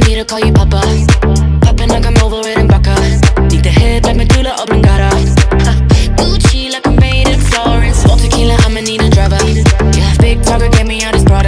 me to call you papa. Poppin' like I'm over it in Baca. Need the head like Medulla oblongata. Gucci like I'm made in Florence. All tequila, I'ma need a driver. Yeah, big target, get me out this bra.